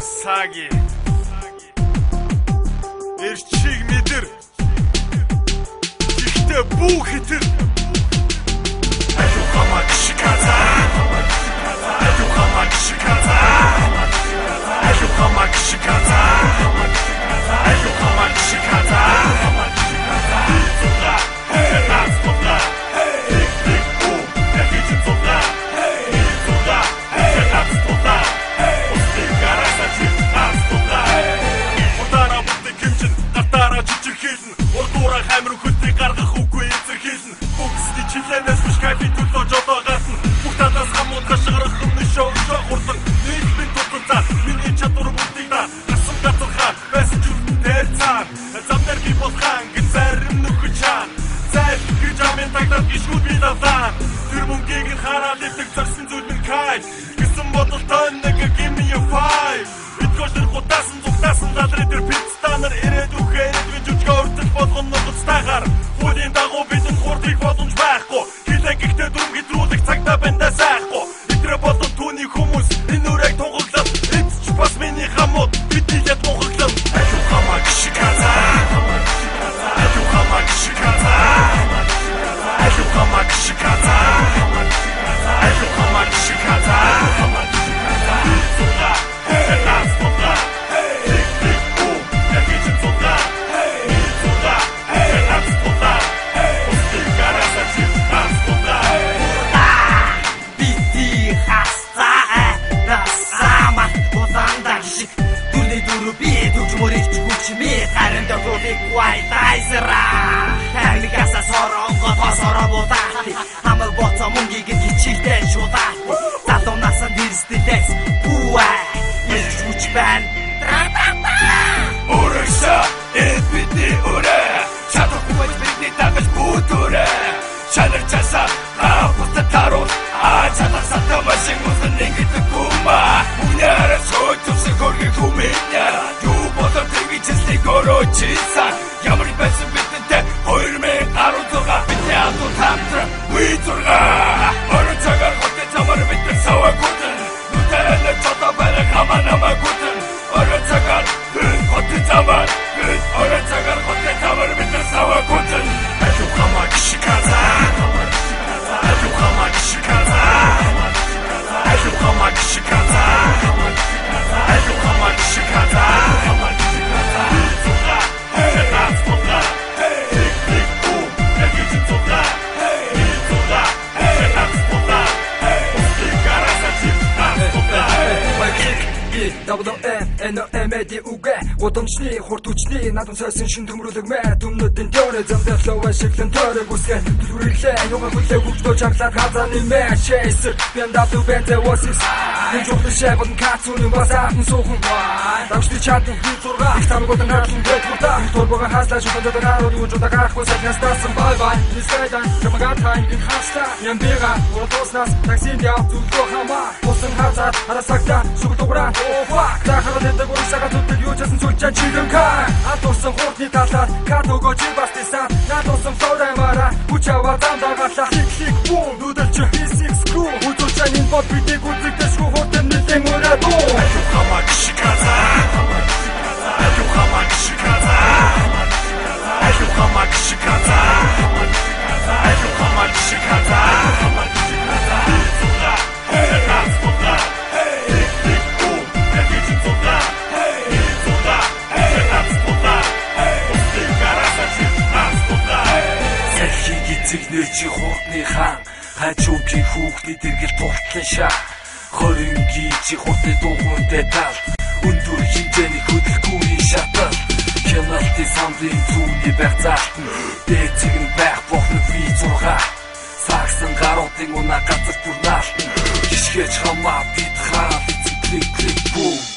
Саги Эрчиг мэдэр Ихтэй бүх хитэр Aju хамаг шиказа Aju хамаг шиказа Aju хамаг шиказа Aju хамаг шиказа Бицуга Нацтуга Тик-тик бум Эргичэн цуга Бицуга Нацтуга Устыг гарасачи Нацтуга Удара бүтэг хэмжин Гартара жижиг хэлэн Урдуура хамир хөтийг гаргах үгүй эзэрхийлэн Бүгсний чилэнээс биш кайфи төлөө жодоо гатна Бүх танаас хамууд хашгарах өмнө шоу хурдан Нийлбэн туталцаа Миний чадвар бүтийг да Гасан газархаа Байсан жүлдэн дээр цаар Замнэр би болохаан Гэн зарим нөхөж чаан Зайр гэж амын тагтаад гişгүүд би давлаа Тэр мөнгөийг нь хараад ивдэг зорсон зүйл минь кай Гэсэн бодолтой нэг give me a five Итгэждэр хутаасан зүгтаасан галрын тэр пицстанар ирээд үхээд би жүжиг өртөл болгоно нуцтайгаар Хуулийн дагуу бидэн хурдыг боломж байхгүй Хилэн гихтээ дүрм гэдрүүлэх цагтаа бэндээ сайхгүй Итрэ болон түүний хүмүүс энэ үрэг тунгаглал Эцч бас миний хамууд бидний яд мунгаглал Aju хамаг шиказа Aju хамаг шиказа Aju хамаг шиказа Aju хамаг шиказа Бицуга Нацтуга Тик-тик бум Эргичэн цуга Бицуга Нацтуга Устыг гарасачи Нацтуга Бити хастаа Насама Улаанда гişиг Дүрний дүрүү би дүрж мөрийч хүчмээ Харин дөрөвийг вайтайсра Тагнигаса соронго тосоро будаа Хамаг боцоо мөнгийг нь хичээлтэй шудаа Залуу насан дэрсдэлээс Үвээ Ирж хүч байна Урагша Эдбитний үрэ Чадахгүй бидний дагаж бүтүрэ Чанар часа Бусад таруул Чадах сата машин усан нэгдэг гума Үнээрэ сой төвсөг хөргийг хүмэня Юу бодор тэгвичэслийг өрөөчисан Ямар байсан бидэнтэй 2016 Бидний адуу тамтра Уйзурга Орон цагаар хотын замар бидэн сава гүтэн Нүтэнэ чата бараг хама нама гүтэн Орон цагаар хотын замар Орон цагаар хотын замар бидэн сава гүтэн Aju хамаг шиказа Aju хамаг шиказа Aju хамаг шиказа Aju хамаг шиказа Бицуга Нацтуга Тик-тик бум Эргичэн цуга Бицуга Нацтуга Устыг гарасачи Нацтуга WNOMD үгэ Гудамжны хурд хүчний надан сойсон шин төмрөлөг мэ Түмнүүдийн теори замдаа лова шиглэн тойрог үсгэ Түлхүрлээ юга хүлээ хөвчдөө чамлаад хазааны мэ Шэйсэр BMW бэнтэ wasис Нэг жухлын шайгол кацууны басаатан суухан Давшны чадын хүү зурга Их тамгуудын хатлан дэт хурда Турбога хаслаа шухандад нарууд юужуда гарахгүй сагнаас тасан бай бай Нискайдан камагатай ин хаста Нямбига уротоснаас таксинд яв зүлгөө хамаа Усан хазаад харасагта шугл дуграа Oh fuck Дахарал эдэг урсага зүтдэг юу часан зүлчан чигэн кай Атусан хурдны талаар Катого чибастисан Надусан флоремара Хүчава замдагалаа Хик-хик бум Нүдэлч P6 crew Үзүүлчэн энэ бод бидийг үзэгдэж шгүй хурдан нэлэн өрөөд Aju хамаг шиказа Aju хамаг шиказа Aju хамаг шиказа Aju хамаг шиказа Бицуга Нацтуга Тик-тик бум Эргичэн цуга Бицуга Нацтуга Устыг гарасачи Нацтуга Сахиг эцэгнэр чи хурдны хаан Хажуугийн хүүхний дэргэл туртлан шаа Хорингийн чи хурдны дуугуунтай тал Өндөр хэмжээний хөдөлгүүрийн шатал Хяналтын самрын зүүнний байх заалтан Дээцэг нь байх бохны V6 Сагсан гаруудын унаа газар бүр наалтан Гიშгэж хамаа бид хаал эцэг клик клик бум